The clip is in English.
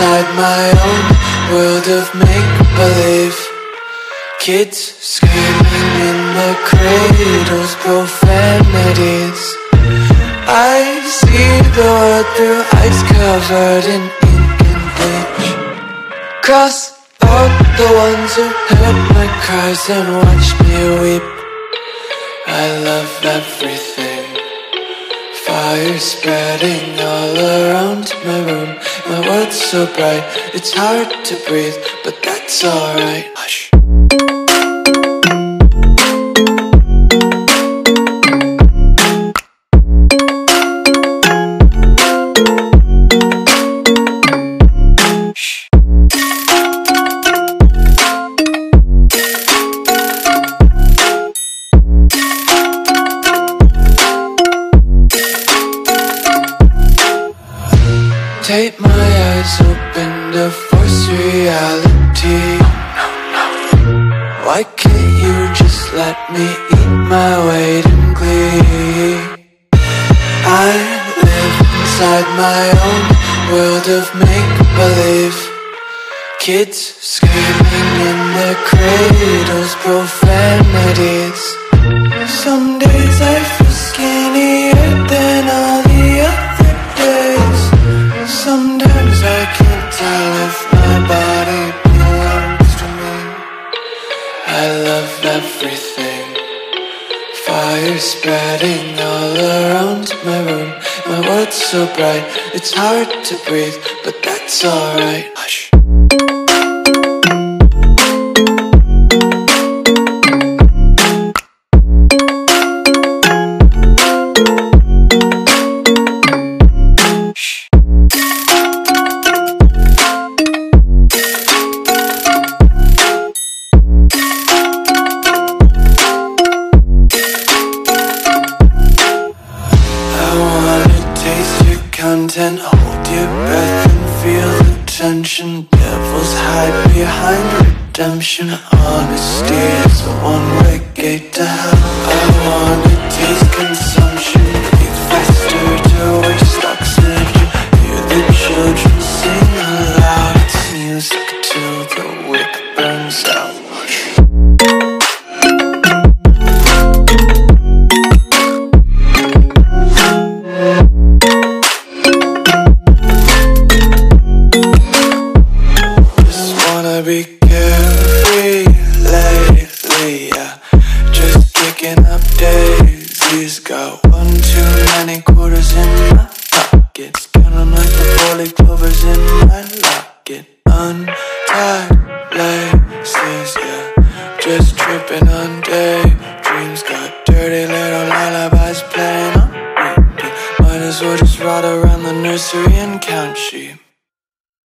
inside my own world of make-believe. Kids screaming in the cradles, profanities. I see the world through ice covered in ink and bleach. Cross out the ones who heard my cries and watched me weep. I love everything. Fire spreading all around my room. My world's so bright, it's hard to breathe, but that's alright. Hush. Tape my eyes open to force reality. Why can't you just let me eat my weight in glee? I live inside my own world of make-believe. Kids screaming in their cradles, profanities. Some days I feel skinnier than all the other days. Sometimes I can't tell if my body belongs to me. I love everything. Fire spreading all around my room. My world's so bright, it's hard to breathe, but that's alright. Hush. Content, hold your breath and feel the tension. Devils hide behind redemption. Honesty is a one-way gate to hell. I wanna taste consumption. Breathe faster to waste oxygen. Hear the children sing aloud. It's music till the wick burns out. Be carefree lately, yeah. Just kicking up daisies. Got one too many quarters in my pockets. Count 'em like the 4-leaf clovers in my locket. Untied laces, yeah. Just tripping on daydreams. Got dirty little lullabies playing on repeat. Might as well just ride around the nursery and count sheep.